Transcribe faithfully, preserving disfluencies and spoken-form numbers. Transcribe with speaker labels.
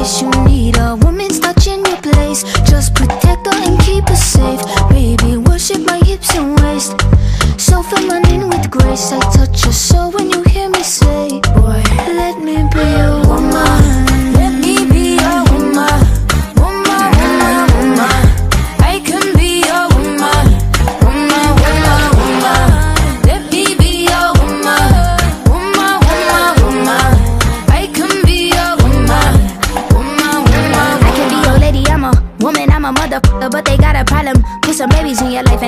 Speaker 1: case you need a woman's touch in your place. Just protect her and keep her safe. Baby, worship my hips and waist. So feminine with grace, I touch your soul when you hear me say, boy, let me be your woman. Let me be your woman. Woman, woman, woman. I can be your woman. Woman, woman, woman. Let me be your woman. Woman, woman, woman. I can be your woman. Woman, woman, woman. I can be your lady, I'm a woman, I'm a motherfucker, but they got a problem. Put some babies in your life and